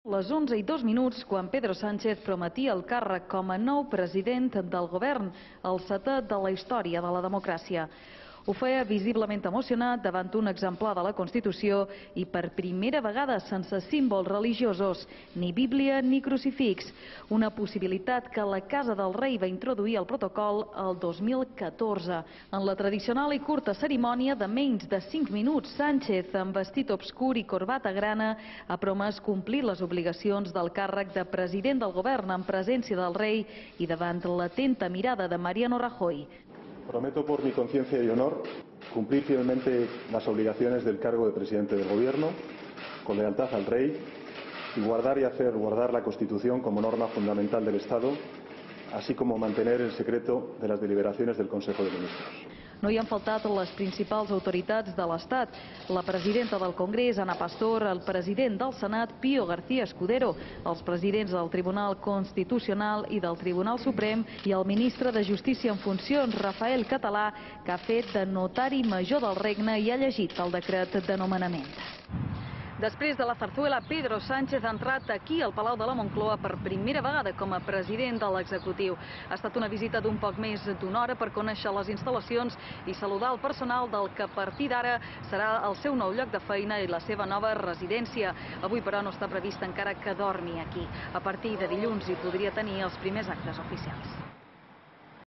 Les 11:02 quan Pedro Sánchez prometia el càrrec com a nou president del govern, el setè de la història de la democràcia. Ho feia visiblement emocionat davant un exemplar de la Constitució i per primera vegada sense símbols religiosos, ni Bíblia ni crucifix. Una possibilitat que la Casa del Rei va introduir al protocol el 2014. En la tradicional i curta cerimònia de menys de 5 minuts, Sánchez, amb vestit obscur i corbata grana, ha promès complir les obligacions del càrrec de president del govern en presència del rei i davant l'atenta mirada de Mariano Rajoy. Prometo por mi conciencia y honor cumplir fielmente las obligaciones del cargo de presidente del Gobierno, con lealtad al Rey, y guardar y hacer guardar la Constitución como norma fundamental del Estado, así como mantener el secreto de las deliberaciones del Consejo de Ministros. No hi han faltat les principals autoritats de l'Estat. La presidenta del Congrés, Ana Pastor, el president del Senat, Pío García Escudero, els presidents del Tribunal Constitucional i del Tribunal Suprem i el ministre de Justícia en funcions, Rafael Català, que ha fet de notari major del regne i ha llegit el decret de nomenament. Després de la Zarzuela, Pedro Sánchez ha entrat aquí al Palau de la Moncloa per primera vegada com a president de l'executiu. Ha estat una visita d'un poc més d'una hora per conèixer les instal·lacions i saludar el personal del que a partir d'ara serà el seu nou lloc de feina i la seva nova residència. Avui, però, no està previst encara que dormi aquí. A partir de dilluns hi podria tenir els primers actes oficials.